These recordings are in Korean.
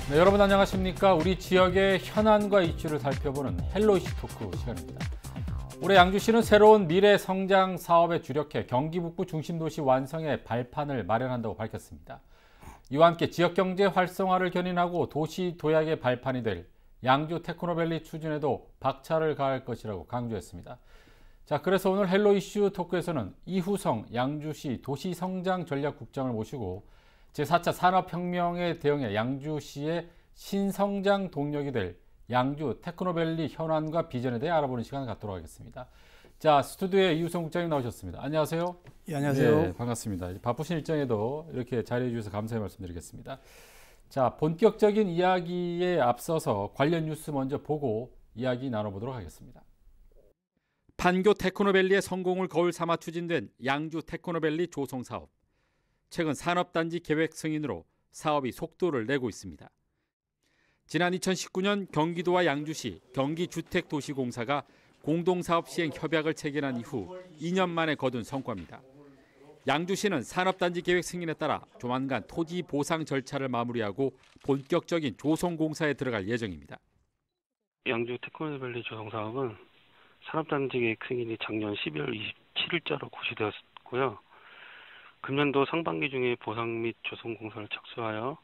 네, 여러분 안녕하십니까? 우리 지역의 현안과 이슈를 살펴보는 헬로 이슈 토크 시간입니다. 올해 양주시는 새로운 미래 성장 사업에 주력해 경기 북부 중심 도시 완성의 발판을 마련한다고 밝혔습니다. 이와 함께 지역 경제 활성화를 견인하고 도시 도약의 발판이 될 양주 테크노밸리 추진에도 박차를 가할 것이라고 강조했습니다. 자, 그래서 오늘 헬로 이슈 토크에서는 이후성 양주시 도시성장전략국장을 모시고 제4차 산업혁명에 대응해 양주시의 신성장 동력이 될 양주 테크노밸리 현안과 비전에 대해 알아보는 시간을 갖도록 하겠습니다. 자, 스튜디오에 이후성 국장님 나오셨습니다. 안녕하세요. 예, 안녕하세요. 네, 반갑습니다. 바쁘신 일정에도 이렇게 자리해 주셔서 감사의 말씀드리겠습니다. 자, 본격적인 이야기에 앞서서 관련 뉴스 먼저 보고 이야기 나눠보도록 하겠습니다. 판교 테크노밸리의 성공을 거울 삼아 추진된 양주 테크노밸리 조성 사업. 최근 산업단지 계획 승인으로 사업이 속도를 내고 있습니다. 지난 2019년 경기도와 양주시 경기주택도시공사가 공동사업 시행 협약을 체결한 이후 2년 만에 거둔 성과입니다. 양주시는 산업단지 계획 승인에 따라 조만간 토지 보상 절차를 마무리하고 본격적인 조성공사에 들어갈 예정입니다. 양주 테크노밸리 조성 사업은 산업단지 계획 승인이 작년 12월 27일자로 고시되었고요. 금년도 상반기 중에 보상 및 조성 공사를 착수하여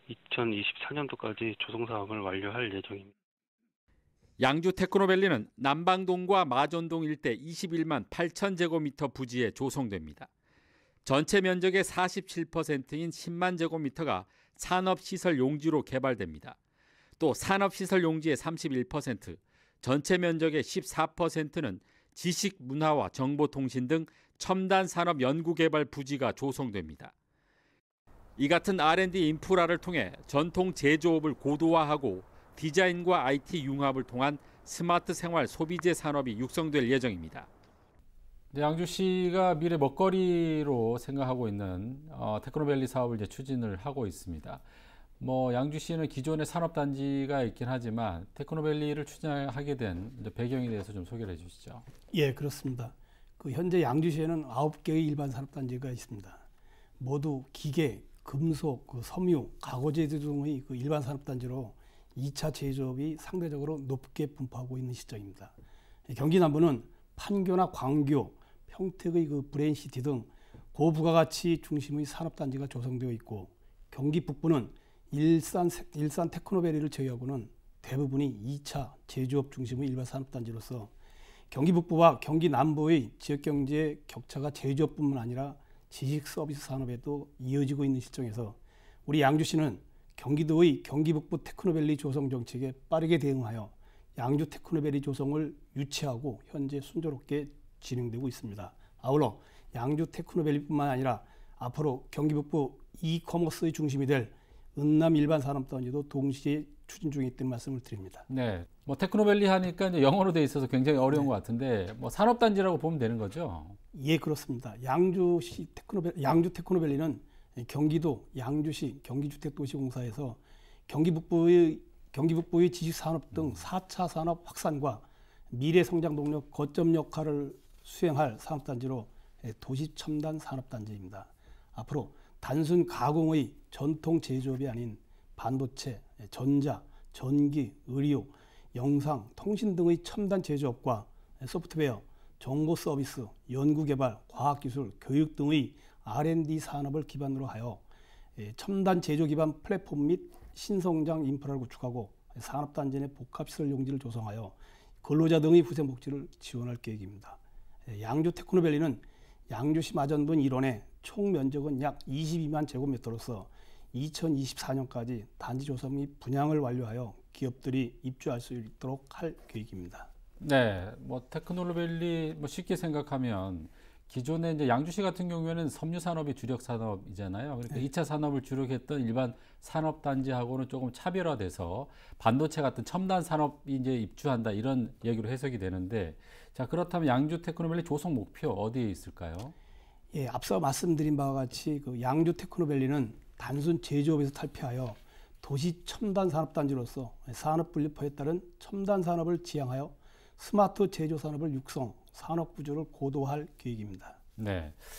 2024년도까지 조성 사업을 완료할 예정입니다. 양주 테크노밸리는 남방동과 마전동 일대 21만 8천 제곱미터 부지에 조성됩니다. 전체 면적의 47%인 10만 제곱미터가 산업시설 용지로 개발됩니다. 또 산업시설 용지의 31%, 전체 면적의 14%는 지식, 문화와 정보통신 등 첨단 산업 연구개발 부지가 조성됩니다. 이 같은 R&D 인프라를 통해 전통 제조업을 고도화하고 디자인과 IT 융합을 통한 스마트 생활 소비재 산업이 육성될 예정입니다. 양주시가 미래 먹거리로 생각하고 있는 테크노밸리 사업을 이제 추진을 하고 있습니다. 양주시는 기존의 산업단지가 있긴 하지만 테크노밸리를 추진하게 된 배경에 대해서 좀 소개를 해주시죠. 예, 그렇습니다. 현재 양주시에는 9개의 일반 산업단지가 있습니다. 모두 기계, 금속, 섬유, 가구제조 등의 일반 산업단지로 2차 제조업이 상대적으로 높게 분포하고 있는 시점입니다. 경기 남부는 판교나 광교, 평택의 브레인시티 등 고부가가치 중심의 산업단지가 조성되어 있고, 경기 북부는 일산 테크노밸리를 제외하고는 대부분이 2차 제조업 중심의 일반 산업단지로서 경기 북부와 경기 남부의 지역경제 격차가 제조업뿐만 아니라 지식 서비스 산업에도 이어지고 있는 실정에서 우리 양주시는 경기도의 경기 북부 테크노밸리 조성 정책에 빠르게 대응하여 양주 테크노밸리 조성을 유치하고 현재 순조롭게 진행되고 있습니다. 아울러 양주 테크노밸리뿐만 아니라 앞으로 경기 북부 이커머스의 중심이 될 은남 일반 산업단지도 동시에 추진 중에 있다는 말씀을 드립니다. 네, 테크노밸리 하니까 이제 영어로 돼 있어서 굉장히 어려운 것 같은데 산업단지라고 보면 되는 거죠? 예, 그렇습니다. 양주 테크노밸리는 경기도 양주시 경기주택도시공사에서 경기 북부의 지식산업 등 4차 산업 확산과 미래 성장 동력 거점 역할을 수행할 산업단지로 도시첨단 산업단지입니다. 앞으로 단순 가공의 전통 제조업이 아닌 반도체, 전자, 전기, 의료, 영상, 통신 등의 첨단 제조업과 소프트웨어, 정보 서비스, 연구개발, 과학기술, 교육 등의 R&D 산업을 기반으로 하여 첨단 제조 기반 플랫폼 및 신성장 인프라를 구축하고 산업단지 내 복합시설 용지를 조성하여 근로자 등의 후생복지를 지원할 계획입니다. 양주 테크노밸리는 양주시 마전동 일원의 총 면적은 약 22만 제곱미터로서 2024년까지 단지 조성 및 분양을 완료하여 기업들이 입주할 수 있도록 할 계획입니다. 네, 테크노밸리 쉽게 생각하면 기존에 이제 양주시 같은 경우에는 섬유 산업이 주력 산업이잖아요. 그러니까 네. 2차 산업을 주력했던 일반 산업단지하고는 조금 차별화돼서 반도체 같은 첨단 산업이 이제 입주한다 이런 얘기로 해석이 되는데, 자, 그렇다면 양주 테크노밸리 조성 목표 어디에 있을까요? 예, 앞서 말씀드린 바와 같이 양주 테크노밸리는 단순 제조업에서 탈피하여 도시 첨단 산업단지로서 산업 분리화에 따른 첨단 산업을 지향하여 스마트 제조 산업을 육성, 산업 구조를 고도화할 계획입니다. 네.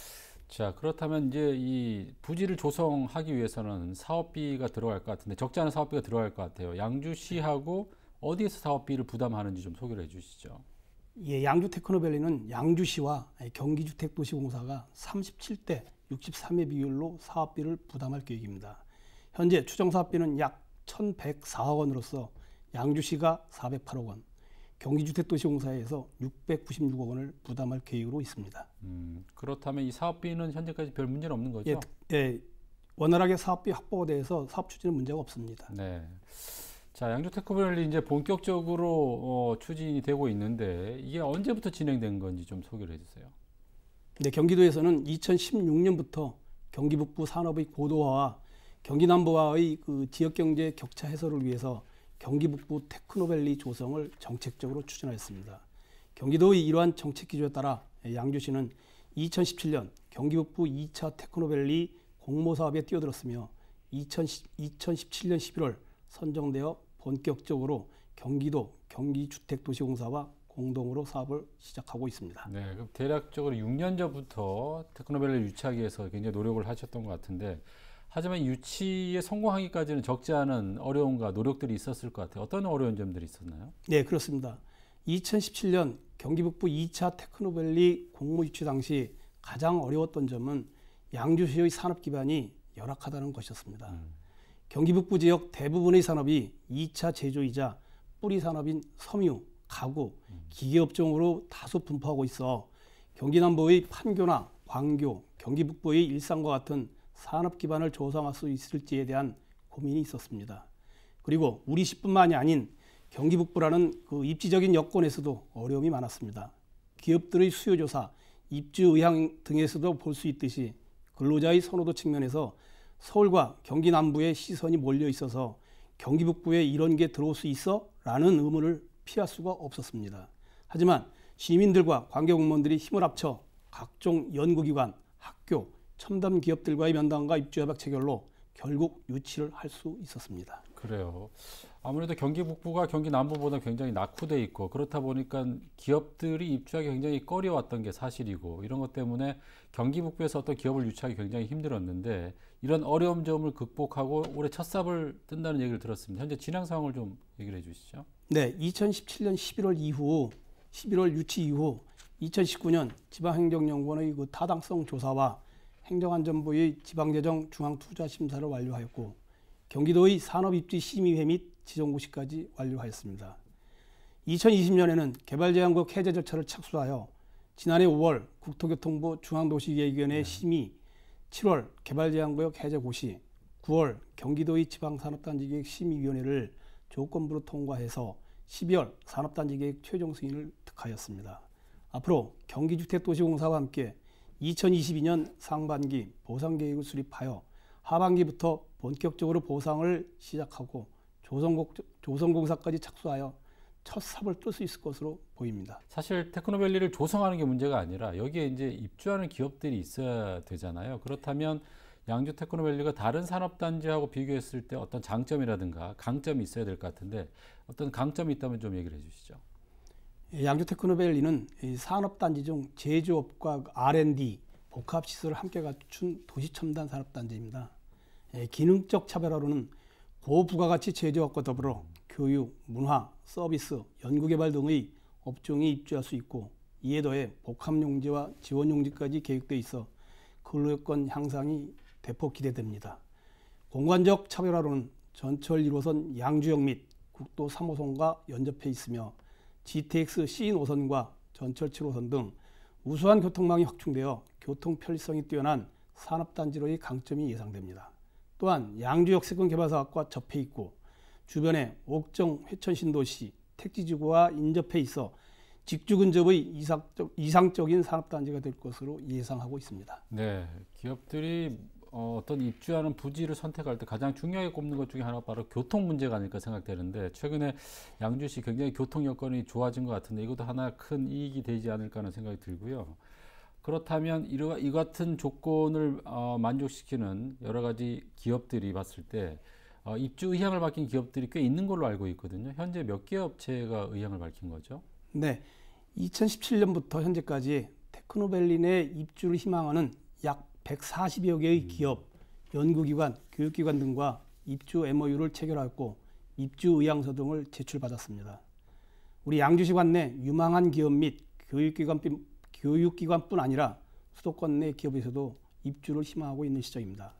자, 그렇다면 이제 이 부지를 조성하기 위해서는 사업비가 들어갈 것 같은데 적지 않은 사업비가 들어갈 것 같아요. 양주시하고 어디에서 사업비를 부담하는지 좀 소개를 해주시죠. 예, 양주 테크노밸리는 양주시와 경기주택도시공사가 37대 63의 비율로 사업비를 부담할 계획입니다. 현재 추정 사업비는 약 1,104억 원으로서 양주시가 408억 원, 경기주택도시공사에서 696억 원을 부담할 계획으로 있습니다. 그렇다면 이 사업비는 현재까지 별 문제는 없는 거죠? 예, 원활하게 사업비 확보가 돼서 사업 추진은 문제가 없습니다. 네. 자, 양주 테크노밸리 이제 본격적으로 추진이 되고 있는데 이게 언제부터 진행된 건지 좀 소개를 해주세요. 네, 경기도에서는 2016년부터 경기 북부 산업의 고도화와 경기 남부와의 그 지역 경제 격차 해소를 위해서 경기 북부 테크노밸리 조성을 정책적으로 추진하였습니다. 경기도의 이러한 정책 기조에 따라 양주시는 2017년 경기 북부 2차 테크노밸리 공모 사업에 뛰어들었으며 2017년 11월 선정되어 본격적으로 경기도 경기주택도시공사와 공동으로 사업을 시작하고 있습니다. 네, 그럼 대략적으로 6년 전부터 테크노밸리를 유치하기 위해서 굉장히 노력을 하셨던 것 같은데 하지만 유치에 성공하기까지는 적지 않은 어려움과 노력들이 있었을 것 같아요. 어떤 어려운 점들이 있었나요? 네, 그렇습니다. 2017년 경기 북부 2차 테크노밸리 공모 유치 당시 가장 어려웠던 점은 양주시의 산업 기반이 열악하다는 것이었습니다. 경기 북부 지역 대부분의 산업이 2차 제조이자 뿌리 산업인 섬유, 가구, 기계업종으로 다소 분포하고 있어 경기 남부의 판교나 광교, 경기 북부의 일산과 같은 산업 기반을 조성할 수 있을지에 대한 고민이 있었습니다. 그리고 우리시뿐만이 아닌 경기 북부라는 그 입지적인 여건에서도 어려움이 많았습니다. 기업들의 수요조사, 입주 의향 등에서도 볼 수 있듯이 근로자의 선호도 측면에서 서울과 경기 남부에 시선이 몰려 있어서 경기 북부에 이런 게 들어올 수 있어? 라는 의문을 피할 수가 없었습니다. 하지만 시민들과 관계공무원들이 힘을 합쳐 각종 연구기관, 학교, 첨단 기업들과의 면담과 입주 협약 체결로 결국 유치를 할 수 있었습니다. 그래요. 아무래도 경기 북부가 경기 남부보다 굉장히 낙후돼 있고 그렇다 보니까 기업들이 입주하기 굉장히 꺼려왔던 게 사실이고 이런 것 때문에 경기 북부에서 어떤 기업을 유치하기 굉장히 힘들었는데 이런 어려운 점을 극복하고 올해 첫 삽을 뜬다는 얘기를 들었습니다. 현재 진행 상황을 좀 얘기를 해주시죠. 네, 2017년 11월 유치 이후 2019년 지방행정연구원의 그 타당성 조사와 행정안전부의 지방재정 중앙투자심사를 완료하였고 경기도의 산업입지심의회 및 지정고시까지 완료하였습니다. 2020년에는 개발제한구역 해제 절차를 착수하여 지난해 5월 국토교통부 중앙도시계획위원회 심의, 7월 개발제한구역 해제 고시, 9월 경기도의 지방산업단지계획 심의위원회를 조건부로 통과해서 12월 산업단지계획 최종 승인을 득하였습니다. 앞으로 경기주택도시공사와 함께 2022년 상반기 보상계획을 수립하여 하반기부터 본격적으로 보상을 시작하고 조성공사까지 착수하여 첫 삽을 뜰 수 있을 것으로 보입니다. 사실 테크노밸리를 조성하는 게 문제가 아니라 여기에 이제 입주하는 기업들이 있어야 되잖아요. 그렇다면 양주 테크노밸리가 다른 산업단지하고 비교했을 때 어떤 장점이라든가 강점이 있어야 될 것 같은데 어떤 강점이 있다면 좀 얘기를 해주시죠. 양주 테크노밸리는 산업단지 중 제조업과 R&D, 복합시설을 함께 갖춘 도시첨단 산업단지입니다. 기능적 차별화로는 고부가가치 제조업과 더불어 교육, 문화, 서비스, 연구개발 등의 업종이 입주할 수 있고 이에 더해 복합용지와 지원용지까지 계획되어 있어 근로여건 향상이 대폭 기대됩니다. 공간적 차별화로는 전철 1호선 양주역 및 국도 3호선과 연접해 있으며 GTX C 노선과 전철 7호선 등 우수한 교통망이 확충되어 교통 편리성이 뛰어난 산업단지로의 강점이 예상됩니다. 또한 양주역세권 개발사업과 접해 있고 주변에 옥정, 회천 신도시, 택지지구와 인접해 있어 직주 근접의 이상적인 산업단지가 될 것으로 예상하고 있습니다. 네, 기업들이 어떤 입주하는 부지를 선택할 때 가장 중요하게 꼽는 것 중에 하나가 바로 교통 문제가 아닐까 생각되는데 최근에 양주시 굉장히 교통 여건이 좋아진 것 같은데 이것도 하나 큰 이익이 되지 않을까 하는 생각이 들고요. 그렇다면 이 같은 조건을 만족시키는 여러 가지 기업들이 봤을 때 입주 의향을 밝힌 기업들이 꽤 있는 걸로 알고 있거든요. 현재 몇 개 업체가 의향을 밝힌 거죠? 네, 2017년부터 현재까지 테크노밸리 내 입주를 희망하는 약 140여 개의 기업, 연구기관, 교육기관 등과 입주 MOU를 체결하였고 입주 의향서 등을 제출받았습니다. 우리 양주시 관내 유망한 기업 및 교육기관뿐 아니라 수도권 내 기업에서도 입주를 희망하고 있는 시점입니다.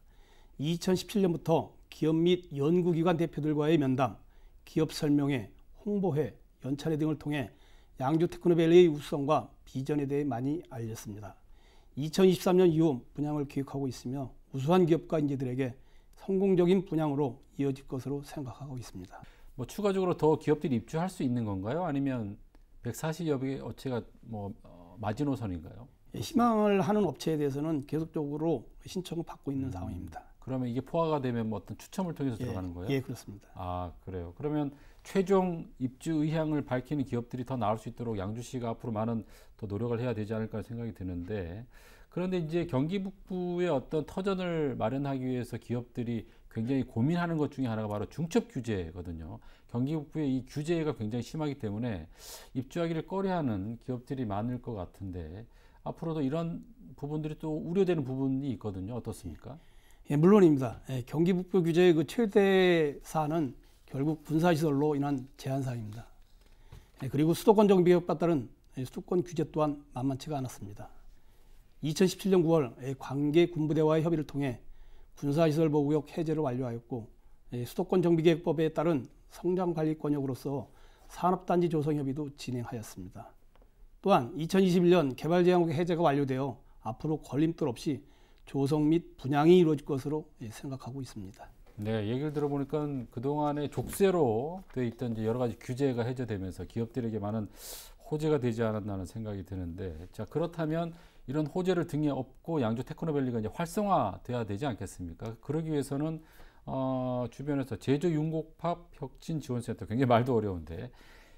2017년부터 기업 및 연구기관 대표들과의 면담, 기업 설명회, 홍보회, 연찬회 등을 통해 양주 테크노밸리의 우수성과 비전에 대해 많이 알렸습니다. 2023년 이후 분양을 계획하고 있으며 우수한 기업가 인재들에게 성공적인 분양으로 이어질 것으로 생각하고 있습니다. 뭐 추가적으로 더 기업들이 입주할 수 있는 건가요? 아니면 140여 개 업체가 뭐 마지노선인가요? 희망을 하는 업체에 대해서는 계속적으로 신청을 받고 있는 상황입니다. 그러면 이게 포화가 되면 뭐 어떤 추첨을 통해서 들어가는 거예요? 예, 그렇습니다. 아, 그래요. 그러면 최종 입주 의향을 밝히는 기업들이 더 나올 수 있도록 양주시가 앞으로 많은 더 노력을 해야 되지 않을까 생각이 드는데, 그런데 이제 경기 북부의 어떤 터전을 마련하기 위해서 기업들이 굉장히 고민하는 것 중에 하나가 바로 중첩 규제거든요. 경기 북부의 이 규제가 굉장히 심하기 때문에 입주하기를 꺼려하는 기업들이 많을 것 같은데, 앞으로도 이런 부분들이 또 우려되는 부분이 있거든요. 어떻습니까? 예, 물론입니다. 경기 북부 규제의 그 최대 사안은 결국 군사시설로 인한 제한 사항입니다. 그리고 수도권 정비개혁과 따른 수도권 규제 또한 만만치가 않았습니다. 2017년 9월 관계 군부대와의 협의를 통해 군사시설 보호구역 해제를 완료하였고, 수도권 정비개혁법에 따른 성장관리권역으로서 산업단지 조성 협의도 진행하였습니다. 또한 2021년 개발제한국 해제가 완료되어 앞으로 걸림돌 없이 조성 및 분양이 이루어질 것으로 생각하고 있습니다. 네, 얘기를 들어보니까 그동안에 족쇄로 되어 있던 이제 여러 가지 규제가 해제되면서 기업들에게 많은 호재가 되지 않았나는 생각이 드는데, 자, 그렇다면 이런 호재를 등에 업고 양주 테크노밸리가 이제 활성화돼야 되지 않겠습니까? 그러기 위해서는 주변에서 제주 융곡팝 혁신지원센터, 굉장히 말도 어려운데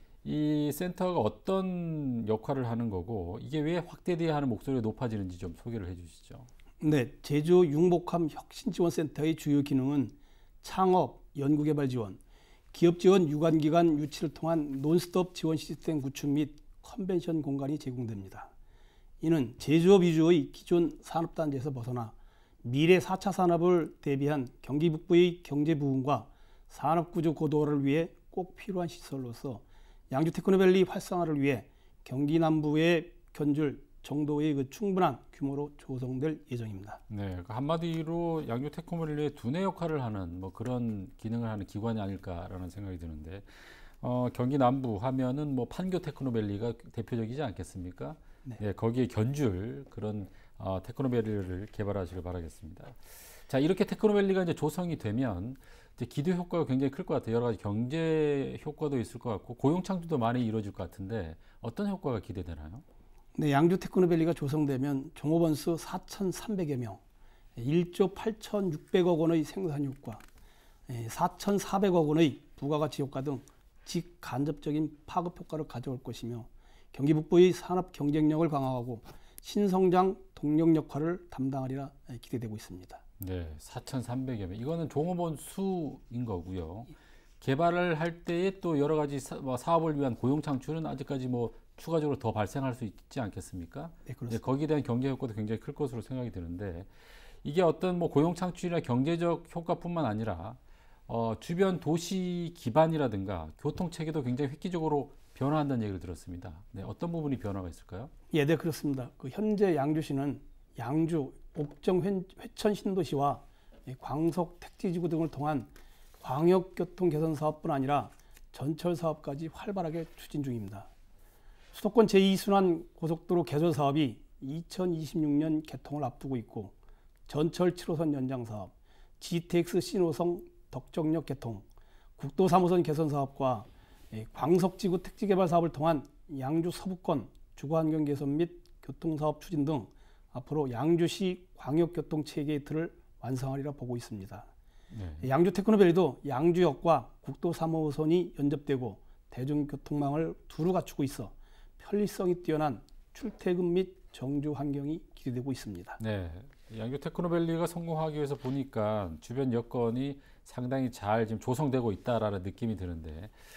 이 센터가 어떤 역할을 하는 거고 이게 왜 확대돼야 하는 목소리가 높아지는지 좀 소개를 해주시죠. 네, 제주 융복함 혁신지원센터의 주요 기능은 창업, 연구개발 지원, 기업 지원, 유관기관 유치를 통한 논스톱 지원 시스템 구축 및 컨벤션 공간이 제공됩니다. 이는 제조업 위주의 기존 산업단지에서 벗어나 미래 4차 산업을 대비한 경기 북부의 경제 부흥과 산업구조 고도화를 위해 꼭 필요한 시설로서 양주 테크노밸리 활성화를 위해 경기 남부의 견줄 정도의 그 충분한 규모로 조성될 예정입니다. 네, 한마디로 양주 테크노밸리의 두뇌 역할을 하는 뭐 그런 기능을 하는 기관이 아닐까라는 생각이 드는데, 경기 남부 하면은 뭐 판교 테크노밸리가 대표적이지 않겠습니까? 네. 네, 거기에 견줄 그런 테크노밸리를 개발하시길 바라겠습니다. 자, 이렇게 테크노밸리가 이제 조성이 되면 이제 기대 효과가 굉장히 클 것 같아요. 여러 가지 경제 효과도 있을 것 같고 고용 창출도 많이 이루어질 것 같은데 어떤 효과가 기대되나요? 네, 양주 테크노밸리가 조성되면 종업원 수 4,300여 명, 1조 8,600억 원의 생산 효과, 4,400억 원의 부가가치 효과 등 직간접적인 파급 효과를 가져올 것이며 경기 북부의 산업 경쟁력을 강화하고 신성장 동력 역할을 담당하리라 기대되고 있습니다. 네, 4,300여 명. 이거는 종업원 수인 거고요. 개발을 할 때에 또 여러 가지 사업을 위한 고용 창출은 아직까지 뭐 추가적으로 더 발생할 수 있지 않겠습니까? 네, 그렇습니다. 거기에 대한 경제 효과도 굉장히 클 것으로 생각이 드는데, 이게 어떤 뭐 고용 창출이나 경제적 효과뿐만 아니라 주변 도시 기반이라든가 교통 체계도 굉장히 획기적으로 변화한다는 얘기를 들었습니다. 네, 어떤 부분이 변화가 있을까요? 예, 네, 그렇습니다. 현재 양주시는 양주, 옥정, 회천 신도시와 광석 택지지구 등을 통한 광역교통 개선 사업뿐 아니라 전철 사업까지 활발하게 추진 중입니다. 수도권 제2순환 고속도로 개조 사업이 2026년 개통을 앞두고 있고, 전철 7호선 연장 사업, GTX 신호성 덕정역 개통, 국도 3호선 개선 사업과 광석지구 택지 개발 사업을 통한 양주 서부권 주거환경 개선 및 교통사업 추진 등 앞으로 양주시 광역교통 체계의 틀을 완성하리라 보고 있습니다. 네. 양주 테크노밸리도 양주역과 국도 3호선이 연접되고 대중교통망을 두루 갖추고 있어 편리성이 뛰어난 출퇴근 및 정주 환경이 기대되고 있습니다. 네, 양주 테크노밸리가 성공하기 위해서 보니까 주변 여건이 상당히 잘 지금 조성되고 있다라는 느낌이 드는데,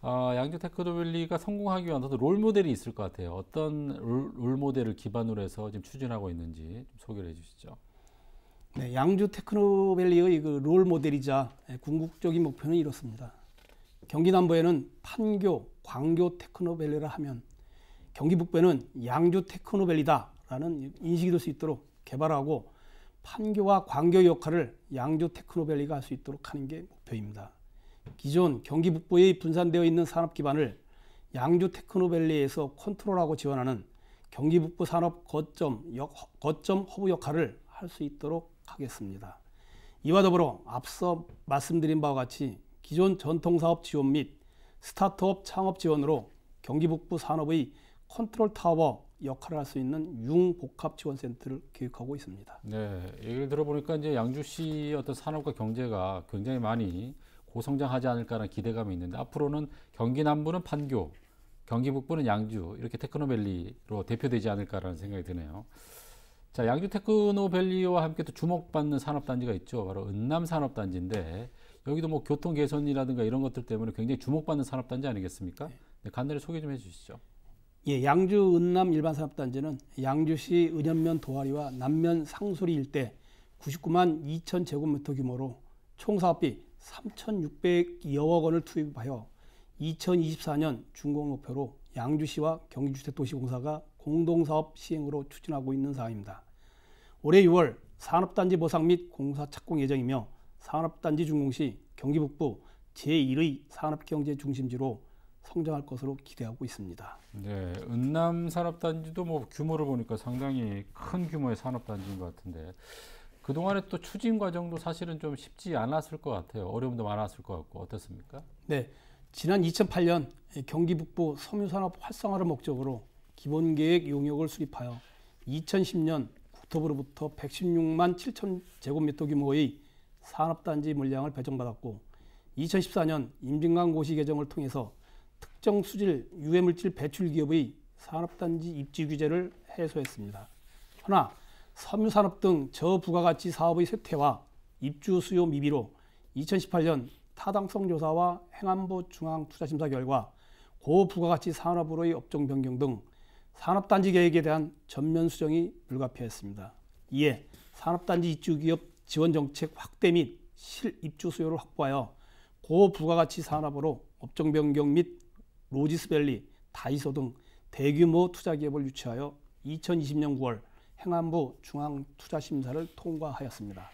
양주 테크노밸리가 성공하기 위한 어떤 롤 모델이 있을 것 같아요. 어떤 롤 모델을 기반으로 해서 지금 추진하고 있는지 좀 소개를 해주시죠. 네, 양주 테크노밸리의 그 롤 모델이자 궁극적인 목표는 이렇습니다. 경기 남부에는 판교, 광교 테크노밸리라 하면 경기 북부에는 양주 테크노밸리다라는 인식이 될 수 있도록 개발하고 판교와 광교 역할을 양주 테크노밸리가 할 수 있도록 하는 게 목표입니다. 기존 경기 북부에 분산되어 있는 산업 기반을 양주 테크노밸리에서 컨트롤하고 지원하는 경기 북부 산업 거점 허브 역할을 할 수 있도록 하겠습니다. 이와 더불어 앞서 말씀드린 바와 같이 기존 전통사업 지원 및 스타트업 창업 지원으로 경기 북부 산업의 컨트롤 타워 역할을 할 수 있는 융복합지원센터를 계획하고 있습니다. 네, 얘기를 들어보니까 이제 양주시 어떤 산업과 경제가 굉장히 많이 고성장하지 않을까라는 기대감이 있는데 앞으로는 경기 남부는 판교, 경기 북부는 양주 이렇게 테크노밸리로 대표되지 않을까라는 생각이 드네요. 자, 양주 테크노밸리와 함께 또 주목받는 산업단지가 있죠. 바로 은남 산업단지인데 여기도 뭐 교통 개선이라든가 이런 것들 때문에 굉장히 주목받는 산업단지 아니겠습니까? 네, 간단히 소개 좀 해주시죠. 예, 양주 은남 일반산업단지는 양주시 은연면 도화리와 남면 상수리 일대 99만 2천 제곱미터 규모로 총 사업비 3,600여억 원을 투입하여 2024년 준공 목표로 양주시와 경기주택도시공사가 공동사업 시행으로 추진하고 있는 사항입니다. 올해 6월 산업단지 보상 및 공사 착공 예정이며 산업단지 준공 시 경기 북부 제1의 산업경제 중심지로 성장할 것으로 기대하고 있습니다. 네, 은남 산업단지도 뭐 규모를 보니까 상당히 큰 규모의 산업단지인 것 같은데 그동안의 또 추진 과정도 사실은 좀 쉽지 않았을 것 같아요. 어려움도 많았을 것 같고 어떻습니까? 네, 지난 2008년 경기 북부 섬유산업 활성화를 목적으로 기본계획 용역을 수립하여 2010년 국토부로부터 116만 7천 제곱미터 규모의 산업단지 물량을 배정받았고 2014년 임진강고시 개정을 통해서 특정 수질 유해물질 배출 기업의 산업단지 입지 규제를 해소했습니다. 허나 섬유산업 등 저부가가치 사업의 쇠퇴와 입주 수요 미비로 2018년 타당성 조사와 행안부 중앙투자심사 결과 고부가가치 산업으로의 업종 변경 등 산업단지 계획에 대한 전면 수정이 불가피했습니다. 이에 산업단지 입주기업 지원정책 확대 및 실입주 수요를 확보하여 고부가가치 산업으로 업종 변경 및 로지스밸리, 다이소 등 대규모 투자기업을 유치하여 2020년 9월 행안부 중앙투자심사를 통과하였습니다.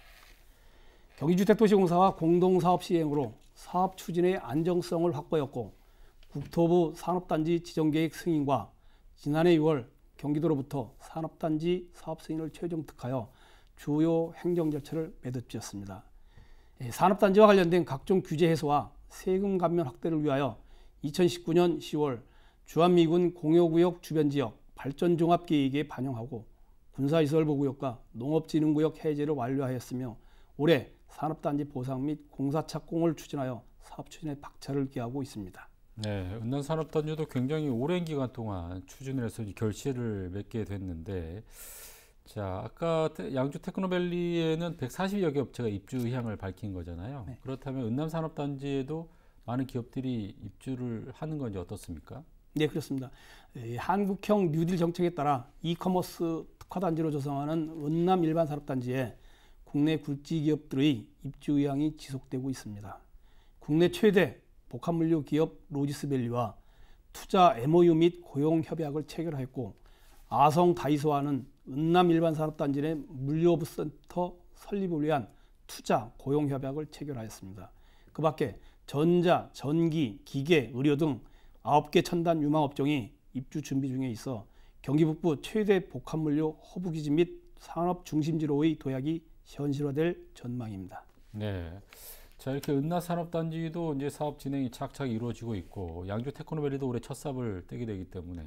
경기주택도시공사와 공동사업 시행으로 사업 추진의 안정성을 확보했고 국토부 산업단지 지정계획 승인과 지난해 6월 경기도로부터 산업단지 사업 승인을 최종 득하여 주요 행정 절차를 매듭지었습니다. 산업단지와 관련된 각종 규제 해소와 세금 감면 확대를 위하여 2019년 10월 주한미군 공여구역 주변지역 발전종합계획에 반영하고 군사시설보구역과 농업진흥구역 해제를 완료하였으며 올해 산업단지 보상 및 공사 착공을 추진하여 사업 추진에 박차를 기하고 있습니다. 네, 은남 산업단지도 굉장히 오랜 기간 동안 추진을 해서 결실을 맺게 됐는데 자, 아까 양주 테크노밸리에는 140여 개 업체가 입주 의향을 밝힌 거잖아요. 네. 그렇다면 은남 산업단지에도 많은 기업들이 입주를 하는 건지 어떻습니까? 네, 그렇습니다. 한국형 뉴딜 정책에 따라 이커머스 특화단지로 조성하는 은남 일반산업단지에 국내 굴지 기업들의 입주 의향이 지속되고 있습니다. 국내 최대 복합물류 기업 로지스밸리와 투자 MOU 및 고용 협약을 체결하였고 아성 다이소와는 은남 일반산업단지 내 물류허브센터 설립을 위한 투자 고용 협약을 체결하였습니다. 그 밖에 전자, 전기, 기계, 의료 등 9개 첨단 유망 업종이 입주 준비 중에 있어 경기 북부 최대 복합물류 허브기지 및 산업 중심지로의 도약이 현실화될 전망입니다. 네, 자 이렇게 은남 산업단지도 이제 사업 진행이 착착 이루어지고 있고 양주 테크노밸리도 올해 첫 삽을 떼게 되기 때문에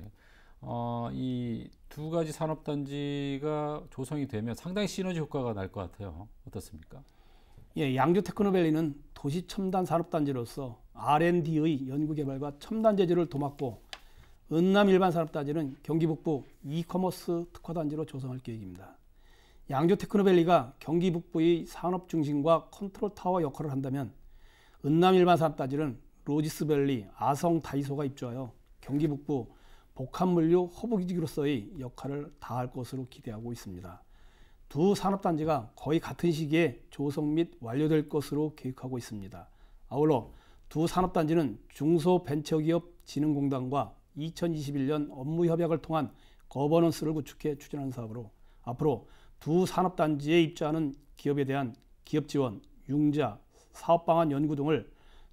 이 두 가지 산업단지가 조성이 되면 상당히 시너지 효과가 날 것 같아요. 어떻습니까? 예, 양주 테크노밸리는 도시 첨단 산업단지로서 R&D의 연구개발과 첨단 제조를 도맡고 은남 일반산업단지는 경기 북부 이커머스 특화단지로 조성할 계획입니다. 양주 테크노밸리가 경기 북부의 산업 중심과 컨트롤 타워 역할을 한다면 은남 일반산업단지는 로지스밸리, 아성 다이소가 입주하여 경기 북부 복합물류 허브기지로서의 역할을 다할 것으로 기대하고 있습니다. 두 산업단지가 거의 같은 시기에 조성 및 완료될 것으로 계획하고 있습니다. 아울러 두 산업단지는 중소벤처기업진흥공단과 2021년 업무협약을 통한 거버넌스를 구축해 추진하는 사업으로 앞으로 두 산업단지에 입주하는 기업에 대한 기업지원, 융자, 사업방안 연구 등을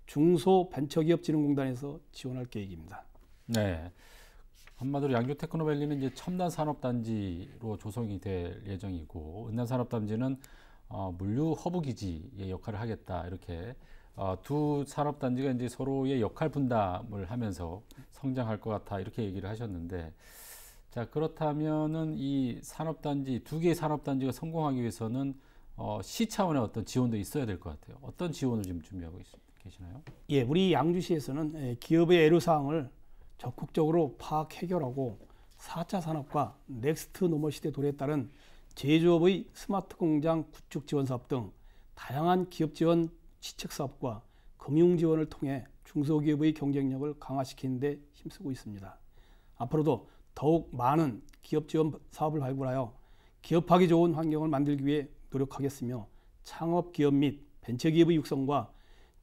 중소벤처기업진흥공단에서 지원할 계획입니다. 네. 한마디로 양주 테크노밸리는 이제 첨단 산업단지로 조성이 될 예정이고, 은난 산업단지는 물류 허브 기지의 역할을 하겠다. 이렇게 두 산업단지가 이제 서로의 역할 분담을 하면서 성장할 것 같아. 이렇게 얘기를 하셨는데, 자, 그렇다면은 이 산업단지, 두 개의 산업단지가 성공하기 위해서는 시 차원의 어떤 지원도 있어야 될 것 같아요. 어떤 지원을 지금 준비하고 계시나요? 예, 우리 양주시에서는 기업의 애로사항을 적극적으로 파악 해결하고 4차 산업과 넥스트 노멀 시대 도래에 따른 제조업의 스마트 공장 구축 지원 사업 등 다양한 기업 지원 시책 사업과 금융 지원을 통해 중소기업의 경쟁력을 강화시키는 데 힘쓰고 있습니다. 앞으로도 더욱 많은 기업 지원 사업을 발굴하여 기업하기 좋은 환경을 만들기 위해 노력하겠으며 창업 기업 및 벤처기업의 육성과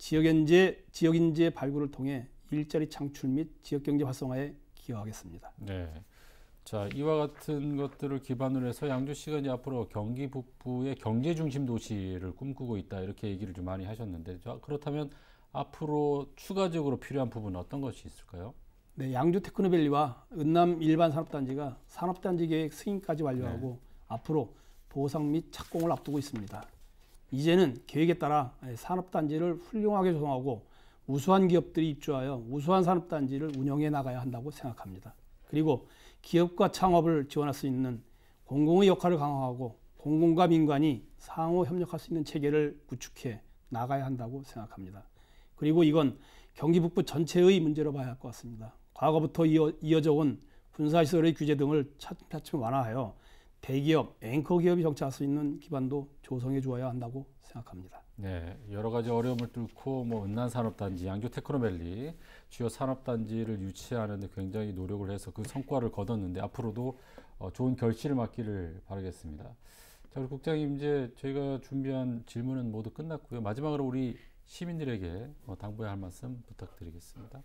지역인재 발굴을 통해 일자리 창출 및 지역경제 활성화에 기여하겠습니다. 네. 자, 이와 같은 것들을 기반으로 해서 양주시가 이제 앞으로 경기 북부의 경제 중심 도시를 꿈꾸고 있다. 이렇게 얘기를 좀 많이 하셨는데, 자, 그렇다면 앞으로 추가적으로 필요한 부분은 어떤 것이 있을까요? 네, 양주 테크노밸리와 은남 일반 산업단지가 산업단지 계획 승인까지 완료하고 앞으로 보상 및 착공을 앞두고 있습니다. 이제는 계획에 따라 산업단지를 훌륭하게 조성하고 우수한 기업들이 입주하여 우수한 산업단지를 운영해 나가야 한다고 생각합니다. 그리고 기업과 창업을 지원할 수 있는 공공의 역할을 강화하고 공공과 민간이 상호 협력할 수 있는 체계를 구축해 나가야 한다고 생각합니다. 그리고 이건 경기 북부 전체의 문제로 봐야 할 것 같습니다. 과거부터 이어져 온 군사시설의 규제 등을 차츰 완화하여 대기업, 앵커 기업이 정착할 수 있는 기반도 조성해 주어야 한다고 생각합니다. 네, 여러 가지 어려움을 뚫고 은난 산업단지, 양주 테크노밸리 주요 산업단지를 유치하는 데 굉장히 노력을 해서 그 성과를 거뒀는데 앞으로도 좋은 결실을 맞기를 바라겠습니다. 자, 우리 국장님, 이제 저희가 준비한 질문은 모두 끝났고요. 마지막으로 우리 시민들에게 당부해야 할 말씀 부탁드리겠습니다.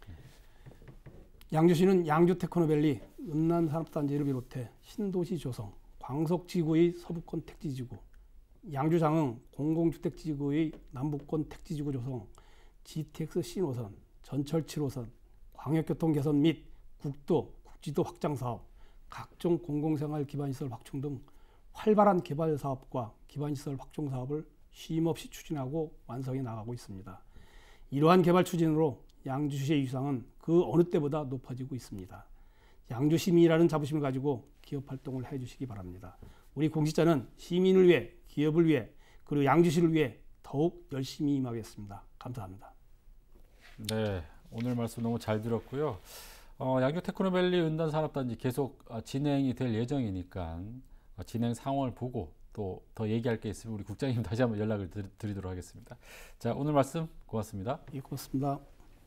양주시는 양주 테크노밸리, 은난 산업단지를 비롯해 신도시 조성, 광석지구의 서부권 택지지구, 양주장흥 공공주택지구의 남부권 택지지구 조성, GTX 신호선, 전철 7호선, 광역교통 개선 및 국도, 국지도 확장 사업, 각종 공공생활 기반시설 확충 등 활발한 개발 사업과 기반시설 확충 사업을 쉼없이 추진하고 완성해 나가고 있습니다. 이러한 개발 추진으로 양주시의 위상은 그 어느 때보다 높아지고 있습니다. 양주시민이라는 자부심을 가지고 기업 활동을 해주시기 바랍니다. 우리 공직자는 시민을 위해, 기업을 위해, 그리고 양주시를 위해 더욱 열심히 임하겠습니다. 감사합니다. 네, 오늘 말씀 너무 잘 들었고요. 양주 테크노밸리 은단 산업단지 계속 진행이 될 예정이니까 진행 상황을 보고 또 더 얘기할 게 있으면 우리 국장님 다시 한번 연락을 드리도록 하겠습니다. 자, 오늘 말씀 고맙습니다. 예, 고맙습니다.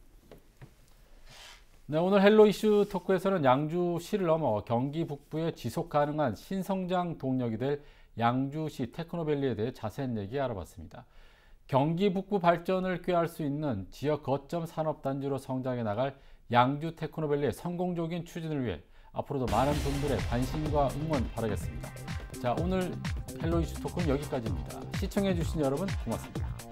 네, 오늘 헬로 이슈 토크에서는 양주시를 넘어 경기 북부의 지속 가능한 신성장 동력이 될 양주시 테크노밸리에 대해 자세한 얘기 알아봤습니다. 경기 북부 발전을 꾀할 수 있는 지역 거점 산업단지로 성장해 나갈 양주 테크노밸리의 성공적인 추진을 위해 앞으로도 많은 분들의 관심과 응원 바라겠습니다. 자, 오늘 헬로 이슈 토크는 여기까지입니다. 시청해 주신 여러분 고맙습니다.